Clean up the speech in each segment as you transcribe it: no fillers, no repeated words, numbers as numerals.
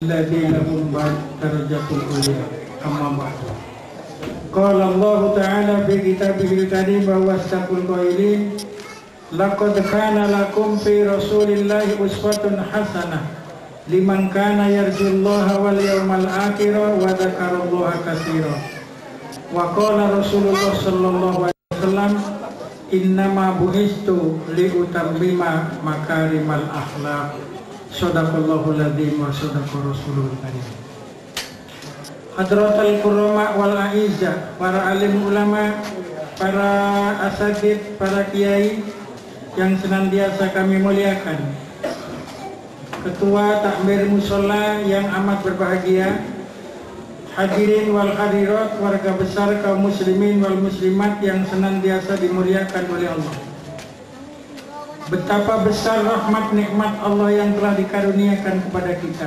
الذي لهم درجة العليا أما بعد قال الله تعالى في كتابه الكريم وأصدق القائلين لقد كان لكم في رسول الله أسوة حسنة لمن كان يرجو الله واليوم الآخر وذكر الله كثيرا وقال رسول الله صلى الله عليه وسلم إنما بعثت لأتمم مكارم الأخلاق. Sadaqallahul adzim wa sadaqa rasulul karim. Hadratul kurama wal aizza, para alim ulama, para asatidz, para kiai yang senantiasa kami muliakan. Ketua takmir mushola yang amat berbahagia, hadirin wal hadirat, warga besar kaum muslimin wal muslimat yang senantiasa dimuliakan oleh Allah. Betapa besar rahmat nikmat Allah yang telah dikaruniakan kepada kita.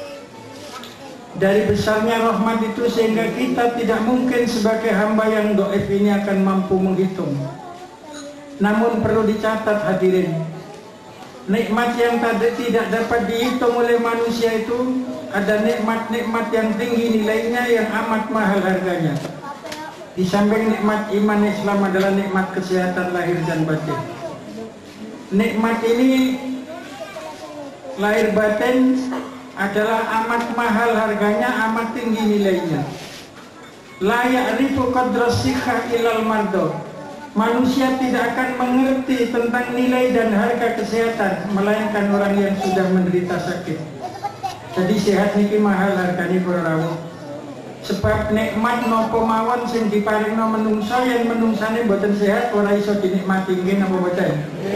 Dari besarnya rahmat itu sehingga kita tidak mungkin sebagai hamba yang dhaif ini akan mampu menghitung. Namun perlu dicatat hadirin, nikmat yang tidak dapat dihitung oleh manusia itu ada nikmat-nikmat yang tinggi nilainya yang amat mahal harganya. Di samping nikmat iman Islam adalah nikmat kesehatan lahir dan batin. Nikmat ini lahir batin adalah amat mahal harganya, amat tinggi nilainya. La ya'rifu qadra sikha ilal mardo. Manusia tidak akan mengerti tentang nilai dan harga kesehatan melainkan orang yang sudah menderita sakit. Jadi sehat niki mahal harganya para rawuh. Sebab nikmat nopo mawon sing diparingno menungsa yang menungsane boten sehat ora iso dinikmati nggih napa boten?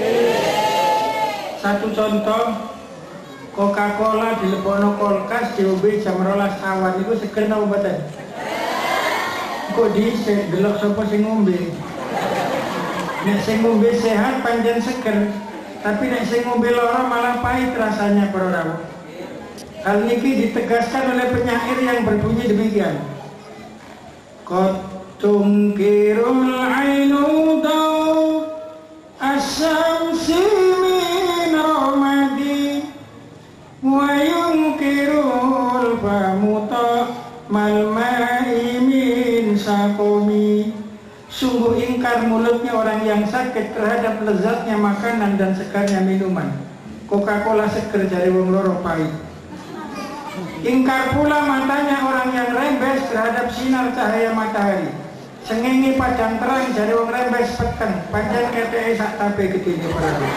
Satu contoh, Coca-Cola dilebokno kulkas diombe jam 12 awan iku seger napa boten? Kok dhisik delok sapa sing ngombe. Nek sing ngombe sehat pancen seger, tapi nek sing ngombe lara malah pahit rasanya para rawuh. Hal ini ditegaskan oleh penyair yang berbunyi demikian. Qad tungkirul ainu daw asyamsi min ramadi wa yunkirul famuta mal ma'i min sakumi. Sungguh ingkar mulutnya orang yang sakit terhadap lezatnya makanan dan segarnya minuman. Coca-Cola seger jari wong loro pahit. Ingkar pula matanya orang yang rembes terhadap sinar cahaya matahari. Sengenge padang terang jari wong rembes peteng, panjang keteke sak tabe gedene para rawuh.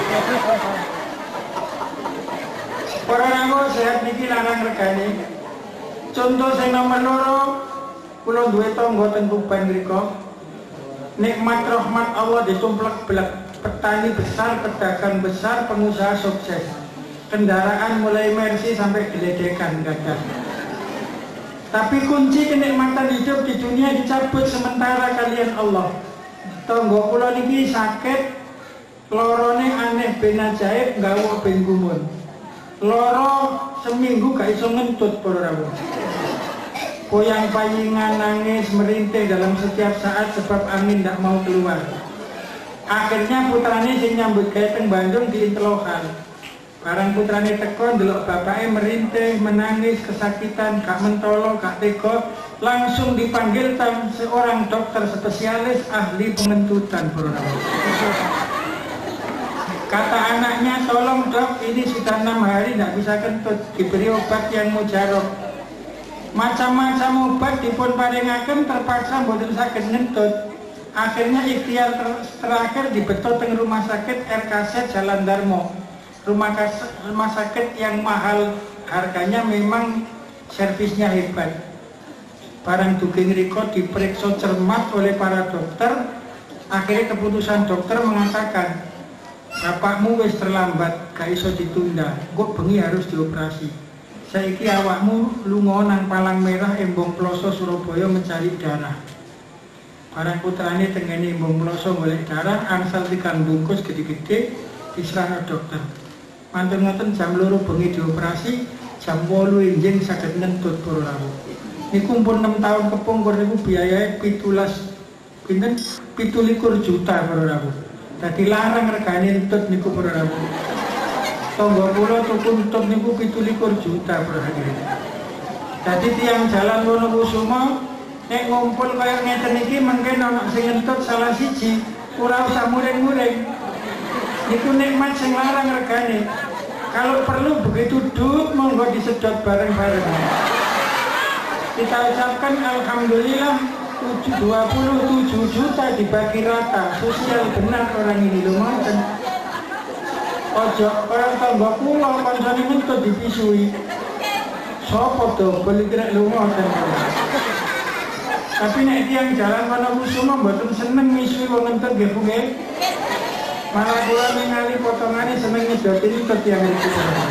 Para rawuh sehat niki larang regane. Contoh sing nomor loro, kula duwe tangga teng Tuban mriku. Nikmat rahmat Allah ditumplek belek, petani besar, pedagang besar, pengusaha sukses. Kendaraan mulai Mercy sampai geledekan kadang. Tapi kunci kenikmatan hidup di dunia dicabut sementara kalian Allah. Tonggo kula niki sakit, lorone aneh ben ajaib, nggawa ben gumun. Loro seminggu gak iso ngentut para rawuh. Poyang-payingan nangis merintih dalam setiap saat sebab angin ndak mau keluar. Akhirnya putrane sing nyambut gawe teng Bandung diintelokan. Barang putrane teko ndelok bapake merintih, menangis, kesakitan, gak mentolo, gak tega, langsung dipanggil seorang dokter spesialis ahli pengentutan. Kata anaknya, tolong dok, ini sudah 6 hari tidak bisa kentut, diberi obat yang mujarab. Macam-macam obat dipun paringaken terpaksa mboten saged ngentut. Akhirnya ikhtiar terakhir dibetot teng rumah sakit RKZ Jalan Darmo. Rumah sakit yang mahal harganya, memang servisnya hebat. Barang duging riko diperiksa cermat oleh para dokter. Akhirnya keputusan dokter mengatakan, bapakmu wis terlambat, gak iso ditunda, kok bengi harus dioperasi. Saiki awakmu lunga nang Palang Merah Embong Ploso Surabaya mencari darah. Barang putrane tengene Embong Ploso golek darah, angsal 3 bungkus gede-gede diserahno dokter. Mantun ngoten jam 2 bengi dioperasi, jam 8 enjing saged ngentut para rawuh. Niku pun 6 tahun kepungkur niku biayae 17 juta para rawuh. Dadi larang regane ngentut niku para rawuh. Tonggo kula tuku nutup niku 17 juta per hari. Jadi tiang jalan Wonokusuma nek ngumpul kaya ngeten iki mengke ana sing ngentut salah siji, ora usah muring-muring. Niku nikmat sing larang regane. Kalau perlu begitu dut monggo disedot bareng-bareng. Kita ucapkan alhamdulillah 27 juta dibagi rata. Sosial benar orang ini lumayan. Ojo orang tangga kula kancane ngentut dipisui. Sopo to beli kira lumayan. Tapi nek tiyang jalan Wonokusuma mboten seneng misui wong ngentut nggih nggih. Malah kula ningali potongane seneng nyedotin ke tiyang iki.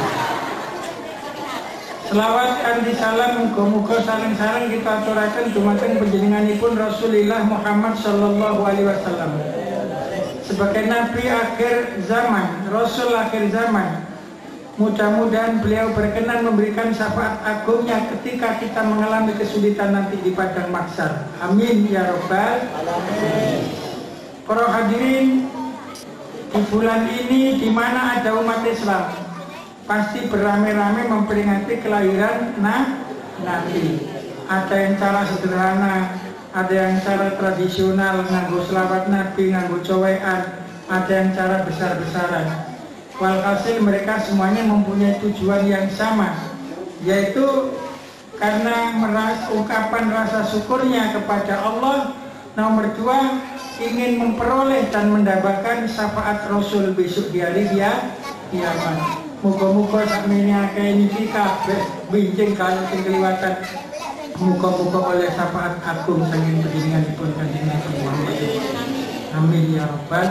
Selawat anti salam muga-muga saling-saling kita aturaken dumateng panjenenganipun Rasulullah Muhammad sallallahu alaihi wasallam. Sebagai nabi akhir zaman, rasul akhir zaman, mudah-mudahan beliau berkenan memberikan syafaat agungnya ketika kita mengalami kesulitan nanti di padang mahsyar. Amin ya rabbal alamin. Para hadirin, di bulan ini di mana ada umat Islam pasti beramai-ramai memperingati kelahiran Nabi. Ada yang cara sederhana, ada yang cara tradisional, nganggo selawat Nabi, nganggo cowean, ada yang cara besar-besaran. Walhasil mereka semuanya mempunyai tujuan yang sama, yaitu karena ungkapan rasa syukurnya kepada Allah. Nomor 2, ingin memperoleh dan mendapatkan syafaat Rasul besok di hari kiamat. Muga-muga sakmene akeh niki kabeh bincang kalau sing keliwatan. Muga-muga oleh syafaat agung saking panjenenganipun Kanjeng Nabi Muhammad. Amin ya rabbal.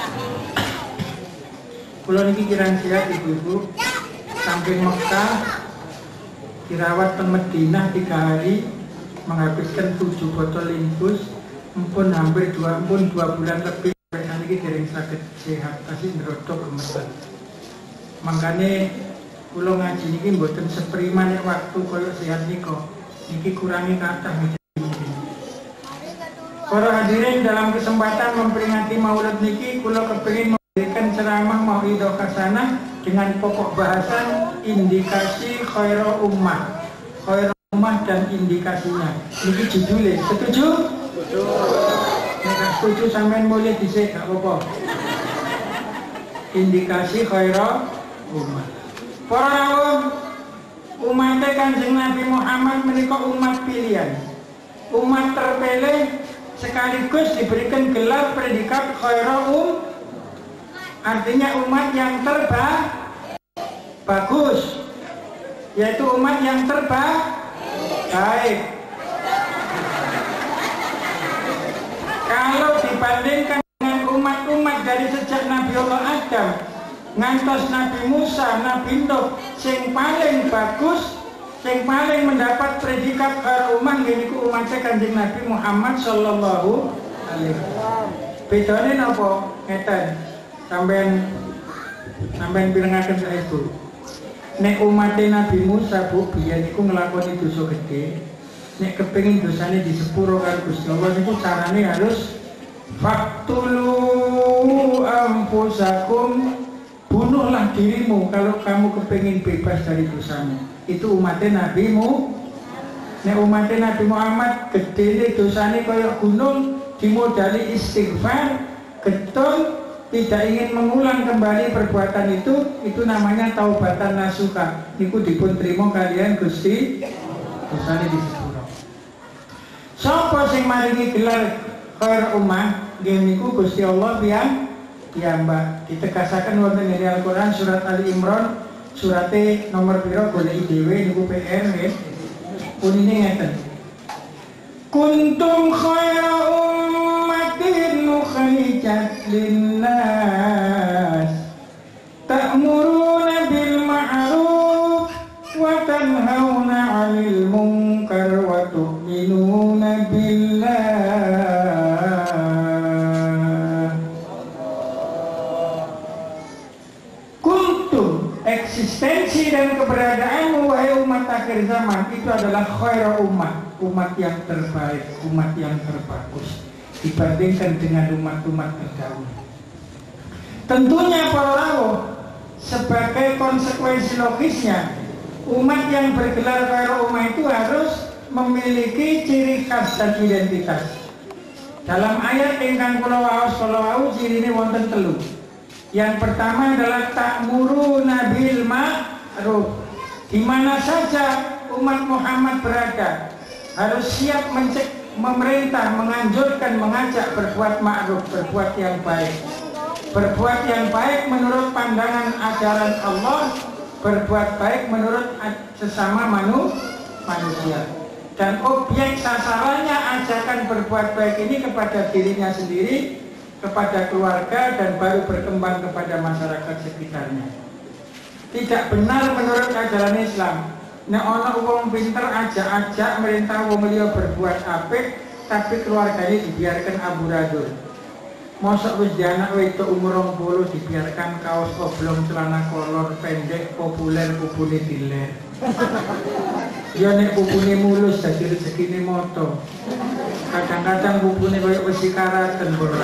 Kula niki kirang sehat ibu-ibu. Samping Mekah dirawat teng Madinah 3 hari, menghabiskan 7 botol infus, mumpun hampir 2 bulan lebih. Sampai niki dereng saged sehat, tasih ndrodok gemeter. Makanya kula ngaji niki mboten seprima nek waktu koyo sehat nika. Niki kurangi kathah niki. Para hadirin, dalam kesempatan memperingati Maulid niki kula kepengin memberikan ceramah mauidhah hasanah dengan pokok bahasan indikasi khairul ummah. Khairul ummah dan indikasinya. Niki judulnya. Setuju? Setuju. Nek setuju sampean boleh dhisik gak apa-apa. Indikasi khairul umat. Para umat Kanjeng Nabi Muhammad menika umat pilihan, umat terpilih, sekaligus diberikan gelar predikat khairul artinya umat yang bagus, yaitu umat yang baik. Kalau dibandingkan dengan umat-umat dari sejak Nabi Allah Adam ngantos Nabi Musa, Nabi Nuh, sing paling bagus, sing paling mendapat predikat khairul ummah niku umatnya Kanjeng Nabi Muhammad sallallahu alaihi wasallam. Bedane napa? Ngeten. Sampeyan pirengaken saestu. Nek umatnya Nabi Musa Bu biyen niku nglakoni dosa gedhe, nek kepengin dosane disepuro karo Gusti Allah niku carane harus faktulu ampusakum, bunuhlah dirimu kalau kamu kepingin bebas dari dosamu. Itu umatnya Nabimu. Nek umatnya Nabi Muhammad gede dosane kaya gunung, dimodali istighfar, getun, tidak ingin mengulang kembali perbuatan itu namanya taubatan nasuha. Niku dipun trimo kalian Gusti, dosane disepuro. Sapa sing maringi gelar khair ummah? Nggih niku Gusti Allah piyambak. Ditegasaken wonten ing Al-Qur'an surat Ali Imran surate nomor pira goleki dhewe niku PR nggih. Punine ngeten. Kuntum khaira ummatin ukhrijat linnas ta'muruna bil ma'ruf wa tanhauna 'anil munkar wa tu'minuna billah. Eksistensi dan keberadaanmu wahai umat akhir zaman itu adalah khairul ummah, umat yang terbaik, umat yang terbagus dibandingkan dengan umat-umat terdahulu. Tentunya para rawuh sebagai konsekuensi logisnya, umat yang bergelar karo umat itu harus memiliki ciri khas dan identitas. Dalam ayat ingkang kula waos cirine wonten telu. Yang pertama adalah ta'muruna bil ma'ruf. Di mana saja umat Muhammad berada, harus siap memerintah, menganjurkan, mengajak berbuat ma'ruf, berbuat yang baik. Berbuat yang baik menurut pandangan ajaran Allah, berbuat baik menurut sesama manusia. Dan objek sasarannya ajakan berbuat baik ini kepada dirinya sendiri, kepada keluarga, dan baru berkembang kepada masyarakat sekitarnya. Tidak benar menurut ajaran Islam. Nek ana wong pinter ajak-ajak merintah wong liya berbuat apik, tapi keluarganya dibiarkan amburadul. Mosok wis anak wedok umur 20 dibiarkan kaos oblong, celana kolor pendek, populer, pupune diler. Ya nek pupune mulus dadi rezekine moto. Kadang-kadang pupune koyo besi karaten ora.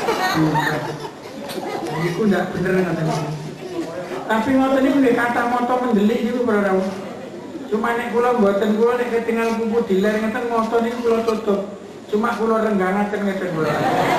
Iku ndak bener ngoten. Tapi ngoten niku nggih kata moto mendelik niku ora. Cuma nek kula mboten, kula nek ketinggal pupu diler ngeten moto niku kula tutup. Cuma kula renggangaken ngeten kula.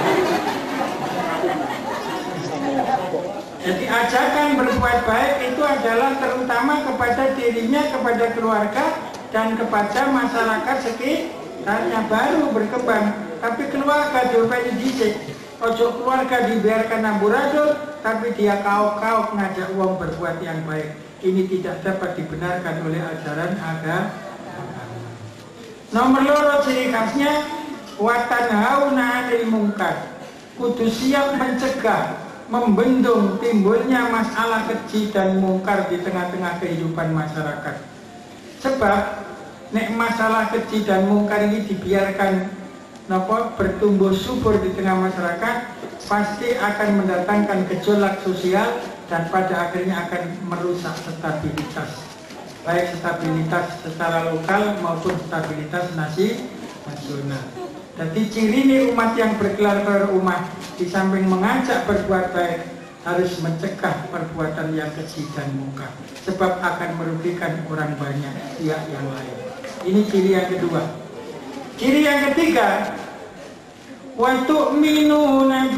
Jadi ajakan berbuat baik itu adalah terutama kepada dirinya, kepada keluarga, dan kepada masyarakat sekitarnya, baru berkembang. Tapi keluarga diopeni dhisik. Ojo keluarga dibiarkan amburadul, tapi dia kaok-kaok ngajak uang berbuat yang baik. Ini tidak dapat dibenarkan oleh ajaran agama. Nomor loro ciri khasnya watanhauna 'anil munkar. Kudu siap mencegah, membendung timbulnya masalah keji dan mungkar di tengah-tengah kehidupan masyarakat. Sebab nek masalah keji dan mungkar ini dibiarkan bertumbuh subur di tengah masyarakat, pasti akan mendatangkan gejolak sosial dan pada akhirnya akan merusak stabilitas, baik stabilitas secara lokal maupun stabilitas nasional. Jadi ciri ini umat yang bergelar berumat, di samping mengajak berbuat baik, harus mencegah perbuatan yang keji dan mungkar, sebab akan merugikan orang banyak pihak yang lain. Ini ciri yang kedua. Ciri yang ketiga, wa tu'minuna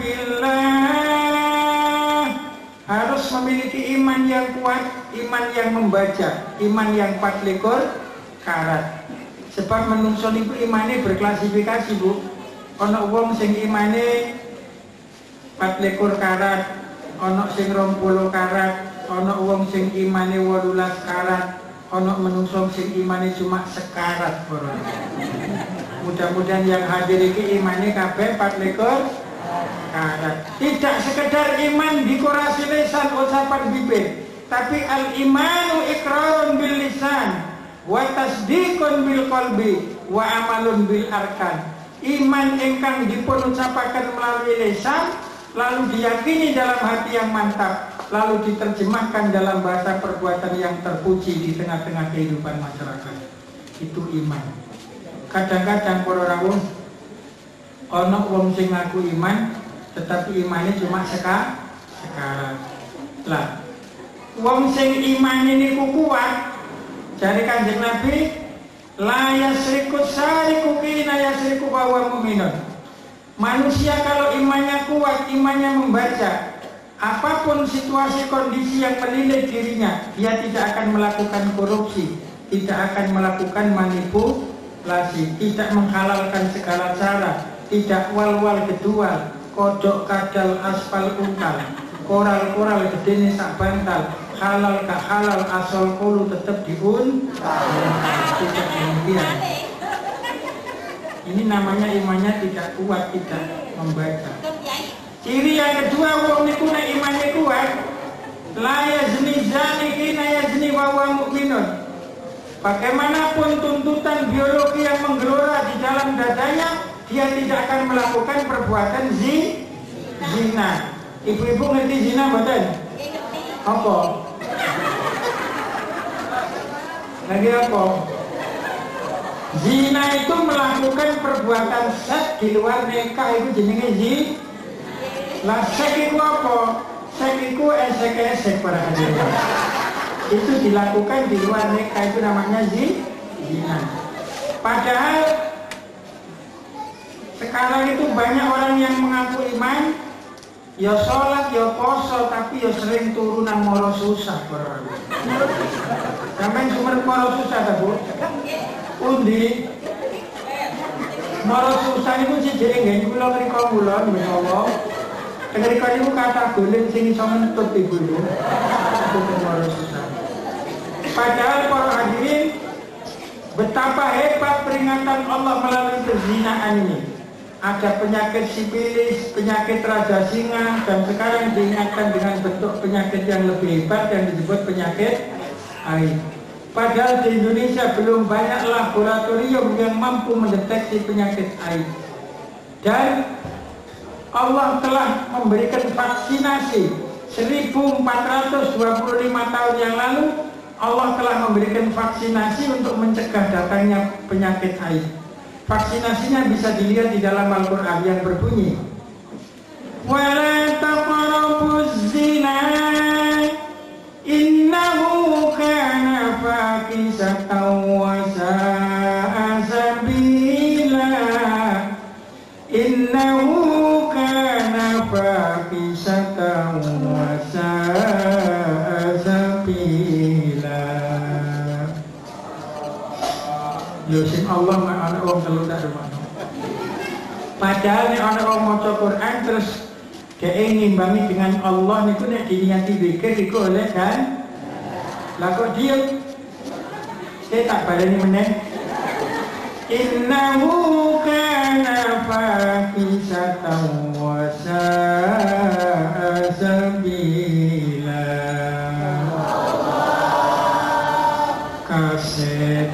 billah, harus memiliki iman yang kuat, iman yang membaca, iman yang 24 karat. Sebab menungso niku imane berklasifikasi, Bu. Ana wong sing imane 24 karat, ana sing 20 karat, ana wong sing imane 18 karat, ana menungso sing imane cuma sekarat. Mudah-mudahan yang hadir iki imane kabeh 24 karat. Tidak sekedar iman dekorasi lisan, ucapan bibir, tapi al-imanu iqrarun bil lisan wa tasdiqun bil qalbi wa amalun bil arkan. Iman ingkang dipun ucapaken melalui lisan, lalu diyakini dalam hati yang mantap, lalu diterjemahkan dalam bahasa perbuatan yang terpuji di tengah-tengah kehidupan masyarakat. Itu iman. Kadang-kadang para rawuh ana wong sing ngaku iman, tetapi imannya cuma sekarat. Lah, wong sing imane niku kuat, dari Kanjeng Nabi, la yasriku sariku kina yasriku bahwa mu'minun. Manusia kalau imannya kuat, imannya membaca, apapun situasi kondisi yang melilit dirinya, dia tidak akan melakukan korupsi, tidak akan melakukan manipulasi, tidak menghalalkan segala cara, tidak wal-wal gedual, kodok kadal aspal untal, koral-koral gedene sak bantal, halal gak halal asal kulu tetap tidak demikian. Ini namanya imannya tidak kuat, tidak membaca. Ciri yang kedua, wong niku nek imannya kuat, la yazni zani kina yazni wa huwa mu'minun. Bagaimanapun tuntutan biologi yang menggelora di dalam dadanya, dia tidak akan melakukan perbuatan zina. Ibu-ibu ngerti zina mboten? Apa? Lagi apa? Zina itu melakukan perbuatan seks di luar nikah, itu jenenge zina. Lah seks itu apa? Seks itu esek-esek para hadirin. Itu dilakukan di luar nikah, itu namanya zina. Padahal sekarang itu banyak orang yang mengaku iman, ya sholat, ya poso, tapi ya sering turunan moro susah. Sampai sumber moro susah tak bu? Undi moro susah itu sih jadi nggak pulau dari kamulan, menyowo. Dari kali itu kata golin sini sama mentut ibu itu moro susah. Padahal para hadirin, betapa hebat peringatan Allah melalui perzinaan ini. Ada penyakit sifilis, penyakit raja singa, dan sekarang diingatkan dengan bentuk penyakit yang lebih hebat yang disebut penyakit AIDS. Padahal di Indonesia belum banyak laboratorium yang mampu mendeteksi penyakit AIDS. Dan Allah telah memberikan vaksinasi 1425 tahun yang lalu. Allah telah memberikan vaksinasi untuk mencegah datangnya penyakit AIDS. Vaksinasinya bisa dilihat di dalam Al-Quran yang berbunyi, "Wala taqrabuz zina innahu kana fahisatan wa sa'a sabila." Innahu kana fahisatan wa sa'a sabila. Yosin Allah nggak ada orang kalau tak ada. Padahal nih ada orang mau Quran terus dia ngimbangi dengan Allah niku nek diniati zikir iku oleh kan. Lah kok dia tak baleni meneh. Innahu kana fahisatan wa sa'a sabila. Kaset.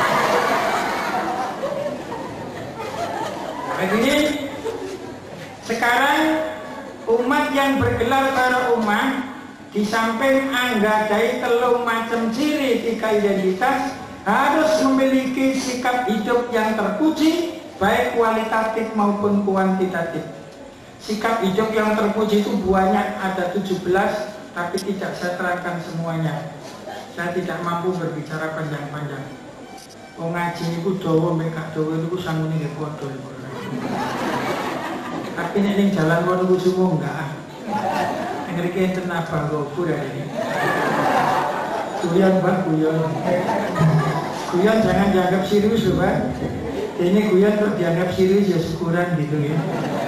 Begini, sekarang umat yang bergelar para umat di samping anggadai telung macam ciri tiga identitas harus memiliki sikap hidup yang terpuji baik kualitatif maupun kuantitatif. Sikap hidup yang terpuji itu banyak, ada 17, tapi tidak saya terangkan semuanya. Saya tidak mampu berbicara panjang-panjang. Oh ngaji niku dawa mek gak dawa niku sangune nggih padha. Tapi nek ning jalan niku semua enggak. Ngriki enten apa goku ini. Guyon Pak, guyon. Guyon jangan dianggap serius loh Pak. Ini guyon kok dianggap serius ya syukuran gitu ya.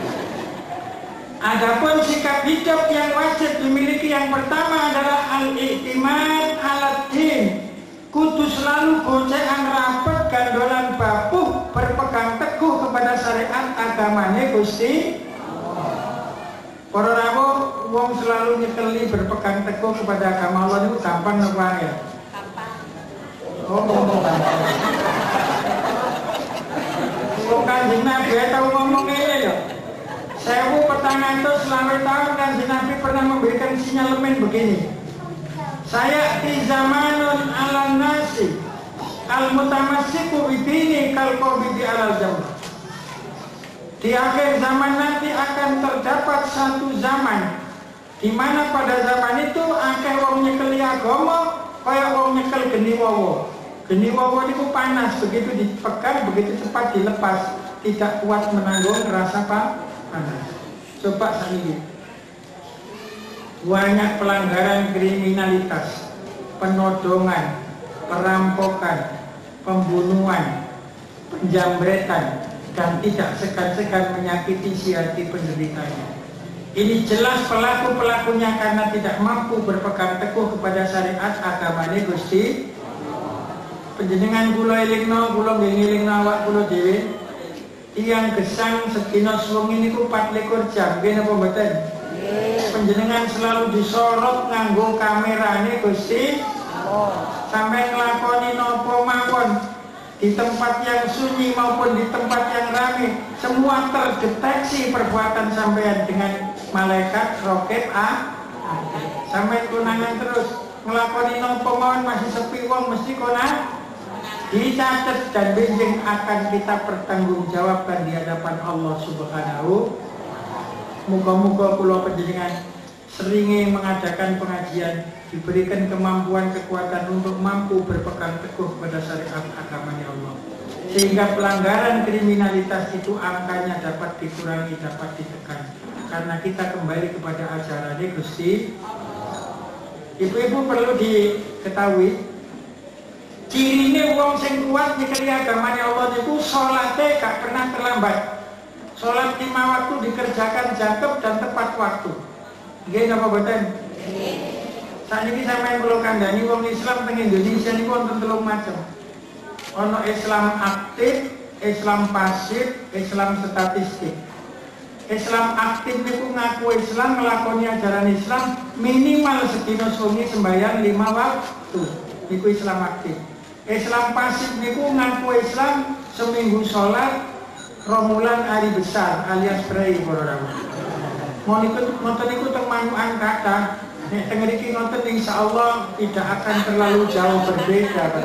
Adapun sikap hidup yang wajib dimiliki yang pertama adalah al-i'timad ala-din. Kudu selalu gocekan rapet gandolan bapuh berpegang teguh kepada syariat agamane Gusti. Para rawuh wong selalu nyekeli berpegang teguh kepada agama Allah itu gampang apa ya? Gampang. Wong Kanjeng Nabi tahu ngomong ngene ya. 1400 tahun Kanjeng Nabi pernah memberikan sinyalemen begini. Saya di zamanun ala nasi al-mutamassiku bidini kalqabidi alal jawab. Di akhir zaman nanti akan terdapat satu zaman di mana pada zaman itu akeh wong nyekeli agama kaya wong nyekel geni wawa. Geni wawa itu panas, begitu dipegang begitu cepat dilepas, tidak kuat menanggung rasa panas. Coba sakniki. Banyak pelanggaran kriminalitas, penodongan, perampokan, pembunuhan, penjambretan, dan tidak segan-segan menyakiti si hati penderitanya. Ini jelas pelaku-pelakunya karena tidak mampu berpegang teguh kepada syariat agamane Gusti. Panjenengan kula elingno, kula ngelingno awak kula dhewe. Tiyang gesang sedina suwengi niku 24 jam, nggih napa mboten? Panjenengan selalu disorot nganggo kamerane Gusti. Sampai nglakoni napa mawon di tempat yang sunyi maupun di tempat yang ramai, semua terdeteksi perbuatan sampean dengan malaikat rokib sampai tunangan terus nglakoni napa mawon masih sepi wong mesti konang dicatat dan benjing akan kita pertanggungjawabkan di hadapan Allah Subhanahu. Muga-muga kula panjenengan seringnya mengadakan pengajian, diberikan kemampuan kekuatan untuk mampu berpegang teguh pada syariat agamanya Allah. Sehingga pelanggaran kriminalitas itu angkanya dapat dikurangi, dapat ditekan. Karena kita kembali kepada ajaran Gusti. Ibu-ibu perlu diketahui, cirinya wong sing kuat nyekeli agamanya Allah itu sholatnya gak pernah terlambat. Sholat 5 waktu dikerjakan jangkep dan tepat waktu. Nggih napa boten? Saat ini sampai kula kandhani wong Islam teng Indonesia niku wonten 3 macam. Ono Islam aktif, Islam pasif, Islam statistik. Islam aktif niku ngaku Islam, nglakoni ajaran Islam minimal sedina sungi sembahyang 5 waktu. Niku Islam aktif. Islam pasif niku ngaku Islam seminggu sholat romulan hari besar alias prei para rawuh. Mau ngoten niku teng manukan kata, nek teng mriki ngoten insyaallah tidak akan terlalu jauh berbeda pada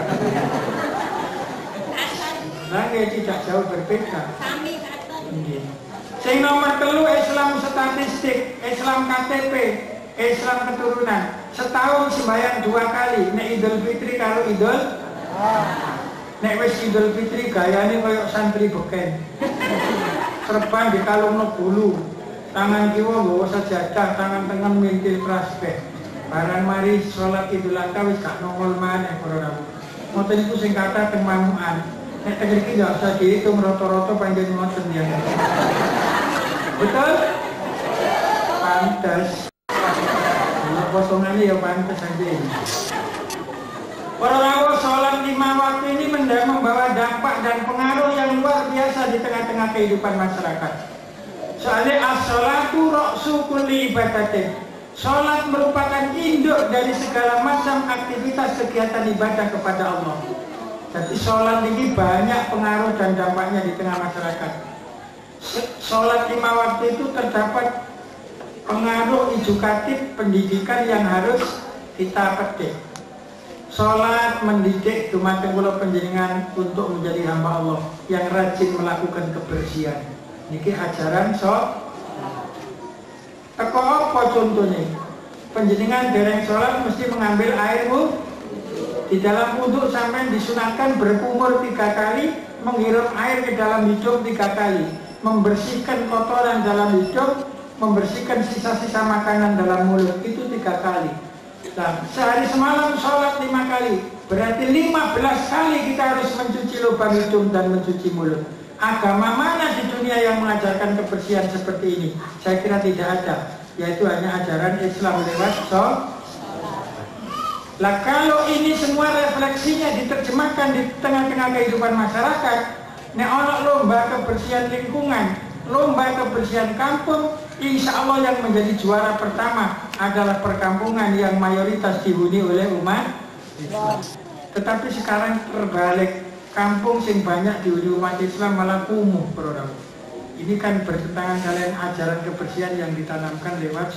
Nggih tidak jauh berbeda. Nggih. Sing nomor 3 Islam statistik, Islam KTP, Islam keturunan. Setahun sembahyang 2 kali, nek Idul Fitri karo Idul. Nek wis Idul Fitri gayane koyo santri beken. Serban dikalungno bulu. Tangan kiwa nggawa sajadah, tangan tengen mintil praspeh. Barang mari salat Idul Adha wis gak nongol maneh para rawuh. Ngoten iku sing kathah teng manukan. Nek teng mriki nggak usah dihitung rata-rata panjang ngoten ya. Betul? Pantes. Kosongannya ya pantes aja. Para rawuh sholat 5 waktu ini membawa dampak dan pengaruh yang luar biasa di tengah-tengah kehidupan masyarakat. Soalnya as-sholatu ra'su kulli ibadatin. Sholat merupakan induk dari segala macam aktivitas kegiatan ibadah kepada Allah. Jadi sholat ini banyak pengaruh dan dampaknya di tengah masyarakat. Sholat 5 waktu itu terdapat pengaruh edukatif pendidikan yang harus kita petik. Sholat mendidik dumateng kula panjenengan untuk menjadi hamba Allah yang rajin melakukan kebersihan. Niki ajaran teko apa contohnya? Panjenengan dereng sholat mesti mengambil air wudhu. Di dalam wudhu sampai disunatkan berkumur 3 kali, menghirup air ke dalam hidung 3 kali, membersihkan kotoran dalam hidung, membersihkan sisa-sisa makanan dalam mulut itu 3 kali. Nah, sehari semalam sholat 5 kali, berarti 15 kali kita harus mencuci lubang hidung dan mencuci mulut. Agama mana di dunia yang mengajarkan kebersihan seperti ini? Saya kira tidak ada, yaitu hanya ajaran Islam lewat sholat. Lah kalau ini semua refleksinya diterjemahkan di tengah-tengah kehidupan masyarakat, nek ono lomba kebersihan lingkungan, lomba kebersihan kampung, insya Allah yang menjadi juara pertama adalah perkampungan yang mayoritas dihuni oleh umat Islam. Tetapi sekarang terbalik, kampung sing banyak dihuni umat Islam malah kumuh, bro. Ini kan bertentangan kalian ajaran kebersihan yang ditanamkan lewat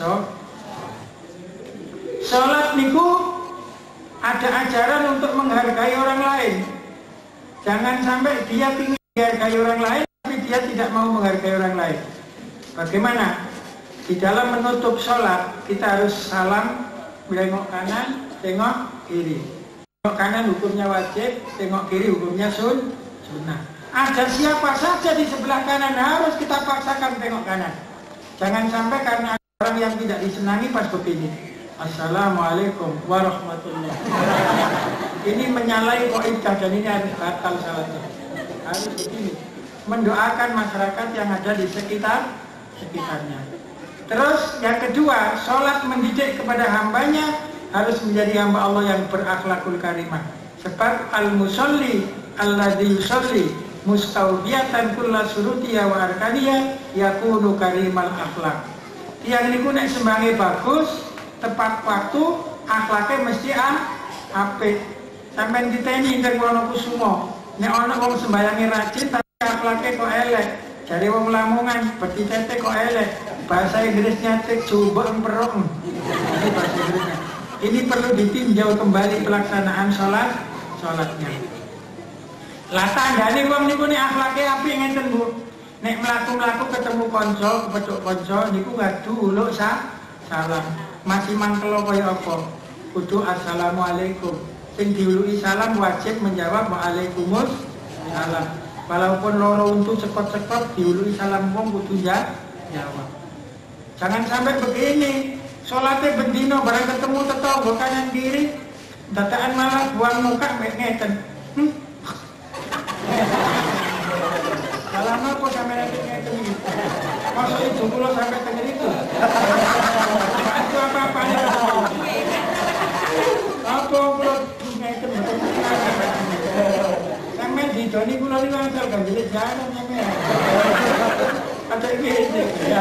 sholat niku. Ada ajaran untuk menghargai orang lain. Jangan sampai dia ingin menghargai orang lain, tapi dia tidak mau menghargai orang lain. Bagaimana? Di dalam menutup sholat, kita harus salam, tengok kanan, tengok kiri. Tengok kanan hukumnya wajib, tengok kiri hukumnya sunnah. Ada siapa saja di sebelah kanan harus kita paksakan tengok kanan. Jangan sampai karena orang yang tidak disenangi pas begini. Assalamualaikum warahmatullahi wabarakatuh. Ini menyalahi kaidah dan ini harus batal salatnya. Harus begini. Mendoakan masyarakat yang ada di sekitarnya. Terus yang kedua, sholat mendidik kepada hambanya harus menjadi hamba Allah yang berakhlakul karimah. Sebab al-musalli alladzi yusalli mustawbiyatan kulla surutiya wa arkaniya yakunu karimal akhlak. Tiang niku nek sembange bagus, tepat waktu, akhlaknya mesti apik. Sampeyan diteni teng Wono Kusumo, nek ana wong sembayange rajin tapi akhlaknya kok elek. Jare wong Lamongan, betitete kok elek. Bahasa Inggrisnya cek coba emperong. Ini bahasa Inggrisnya. Ini perlu ditinjau kembali pelaksanaan sholatnya. Lah tandane wong niku nek akhlake apik ngenten Bu. Nek mlaku-mlaku ketemu kanca, kepethuk kanca niku ngadu uluk salam. masih mangkel kaya apa? Kudu assalamualaikum. Sing diului salam wajib menjawab waalaikumsalam. Walaupun loro untuk cekot-cekot diului salam wong kudu jawab. Jangan sampai begini. Sholatnya bendino barang ketemu tetangga kanan kiri, dataan malah buang muka ngeten. Salam apa sampai nanti ngeten gitu. Masuk itu pulau sampai tengah itu. Itu apa-apa ya? Apa pulau ngeten sampai di Joni pulau ini langsung kan jadi jalan sampai. Ada gitu ya.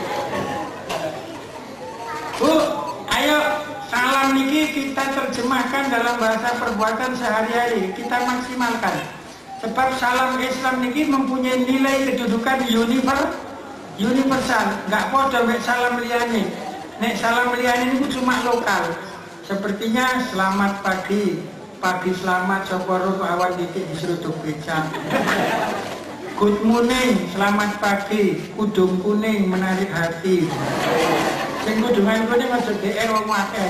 Bu, ayo salam niki kita terjemahkan dalam bahasa perbuatan sehari-hari, kita maksimalkan. Sebab salam Islam niki mempunyai nilai kedudukan universal, nggak podo mek salam liyane. Nek salam liyane niku cuma lokal. Sepertinya selamat pagi, pagi selamat soporo awan titik diseruduk becak. Good morning, selamat pagi, udung kuning menarik hati. Sing kudungan kuning aja GR wong akeh.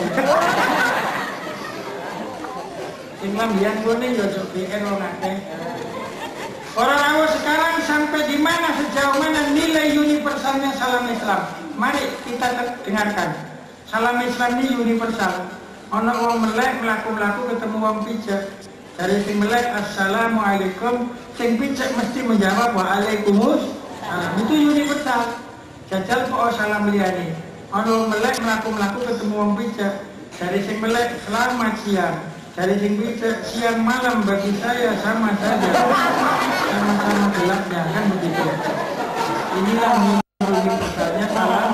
Sing lambian kuning ya aja GR wong akeh. Para rawuh sekarang sampai di mana, sejauh mana nilai universalnya salam Islam? Mari kita dengarkan. Salam Islam ini universal. Ono wong melek mlaku-mlaku ketemu wong pijak. Dari sing melek assalamualaikum, sing pijak mesti menjawab waalaikumsalam. Itu universal. Jajal kok salam liyane. Ono melek mlaku-mlaku ketemu wong pijak. Dari sing melek selamat siang. Dari sing pijak siang malam bagi saya sama saja. Sama-sama gelapnya kan begitu. Inilah universalnya salam.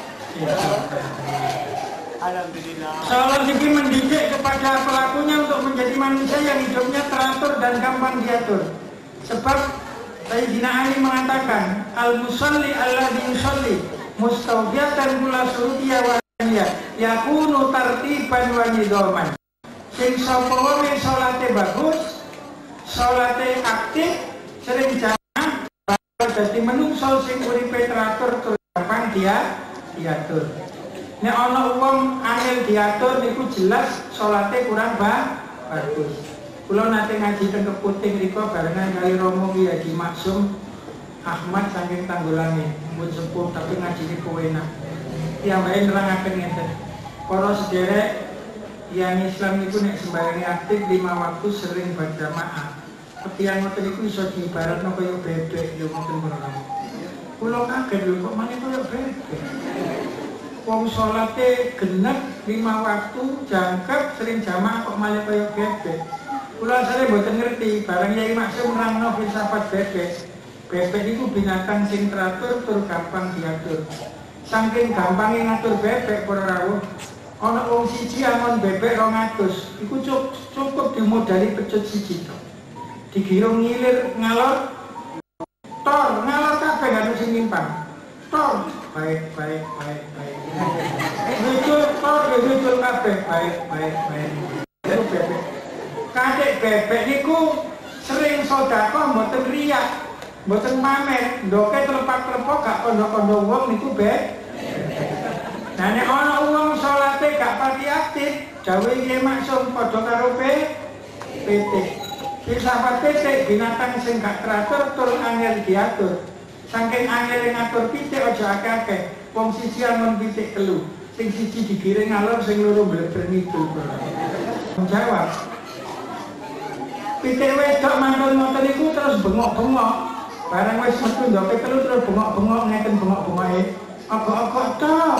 Salam ini mendidik kepada pelakunya untuk menjadi manusia yang hidupnya teratur dan gampang diatur. Sebab Sayyidina Ali mengatakan al-musalli alladhi yusalli mustawdiyatan kula surutiyah wa aniyah yakunu tartiban wa nidhaman. Sing sapa wong salate bagus, salate aktif, sering jamaah, bakal dadi menungso sing uripe teratur tur gampang diatur. Nek ana wong angel diatur niku jelas salate kurang bagus. Kula nate ngaji teng Keputing riko barengan kali Romo Ki Haji Maksum Ahmad saking Tanggulange, mun sepuh tapi ngajine enak. Piyambake nerangaken ngeten. Para sederek yang Islam niku nek sembayange aktif 5 waktu sering berjamaah. Ketiang ngoten niku iso diibaratno kaya bebek yo ngoten kula. Kula kaget lho kok maneh kaya bebek. Wong salate genep 5 waktu jangkep sering jamaah kok malah kaya bebek. Kula sare mboten ngerti, barang Yai Maksum nerangno filsafat bebek. Bebek itu binatang sing teratur tur gampang diatur. Saking gampangé ngatur bebek para rawuh, ana wong siji angon bebek 200, iku cukup dimodali pecut siji. Digirung ngilir ngalor, tor ngalor kabeh gak sing nyimpang. Tor baik. Muncul tor muncul kabeh baik. Itu bebek. Kadek bebek niku sering sedekah mboten riya, mboten pamer, ndoke telepak-telepok gak kondo-kondo wong niku bebek. Nah nek ana wong salate gak pati aktif, dawuhe Kyai Maksum padha karo pitik. Filsafat pitik binatang sing gak teratur tur angel diatur. Saking angel ngatur pitik aja akeh-akeh. Wong siji angon pitik telu, sing siji digiring ngalor, sing loro mleber ngidul. Jawab. Pitik wedok mantun ngoten niku terus bengok-bengok. Barang wis metu ndoke telu terus bengok-bengok ngeten bengok-bengoke. Agak-agak tok.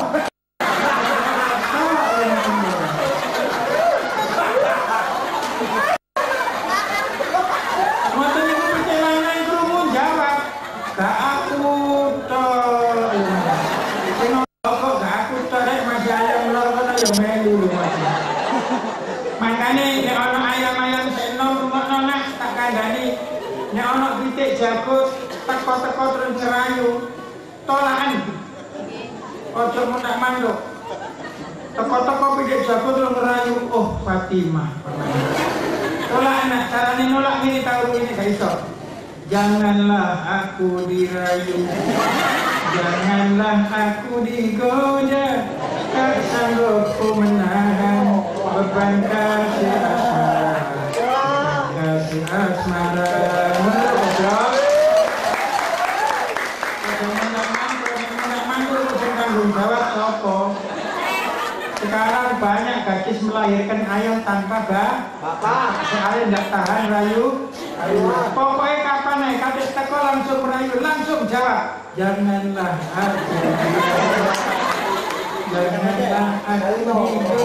Ngoten niku pitik lanang krungu jawab, "Gak aku tok." Sing kok gak aku tok rek masih ayam loro kono ya melu lho Mas. Makane nek ana ayam-ayam seno rumakno nak tak kandhani. Nek ana pitik jago teko-teko terus ngerayu, tolakan. Ojo mundak manduk. Teko-teko pitik jago terus ngerayu, oh Fatimah. Tolak anak, carane nolak ngene tahu ini gak iso. Janganlah aku dirayu, janganlah aku digoda. tak sanggup ku menahan beban kasih asmara. Kasih asmara. Jawab sopo. Sekarang banyak gadis melahirkan ayam tanpa bapak. Soalnya tidak tahan rayu. Pokoknya kapan nih gadis teko langsung merayu, langsung jawab. Janganlah aku, janganlah aku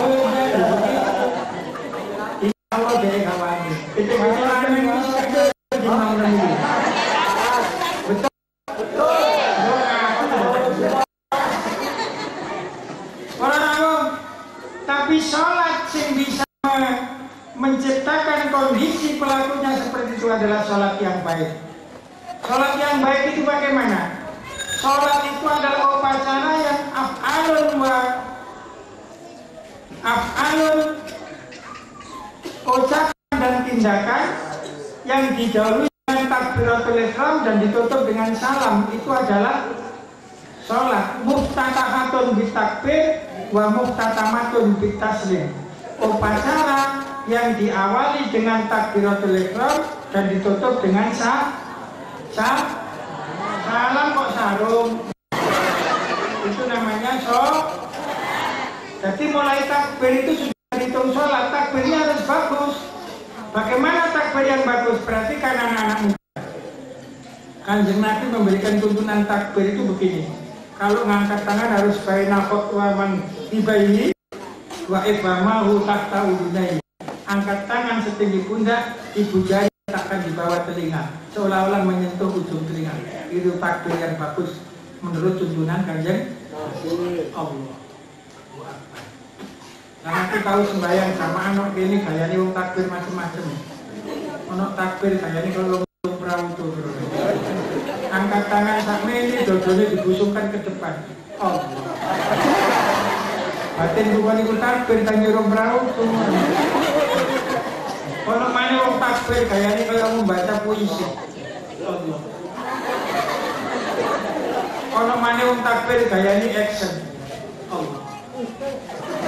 ini Allah dari kawan. Itu orang yang bisa gimana ini? Betul. Tapi sholat yang bisa menciptakan kondisi pelakunya seperti itu adalah sholat yang baik. Sholat yang baik itu bagaimana? Sholat itu adalah upacara yang af'alun ucapan dan tindakan yang didahului dengan takbiratul ihram dan ditutup dengan salam. Itu adalah sholat. Muftatahatun bitakbir wa muftatamatun bitaslim. Upacara yang diawali dengan takbiratul ihram dan ditutup dengan salam kok sarung. Itu namanya sholat. Jadi mulai takbir itu sudah dihitung sholat. Takbirnya harus bagus. Bagaimana takbir yang bagus? Perhatikan anak-anak muda. Kanjeng Nabi memberikan tuntunan takbir itu begini. Kalau ngangkat tangan harus baina khotwaman ibaihi wa ibamahu tahta udunai. Angkat tangan setinggi pundak, ibu jari letakkan di bawah telinga, seolah-olah menyentuh ujung telinga. Itu takbir yang bagus menurut tuntunan Kanjeng Allah. Nah, aku tahu sembahyang sama anak ini gayanya wong takbir macam-macam. Anak takbir gayanya kalau perahu tuh. Angkat tangan sampai ini dodolnya dibusungkan ke depan. Oh. Batin bukan ikut takbir kan nyuruh perahu tuh. Kalau mana wong takbir gayanya kalau membaca puisi. Allah. Kalau mana wong takbir gayanya action. Allah.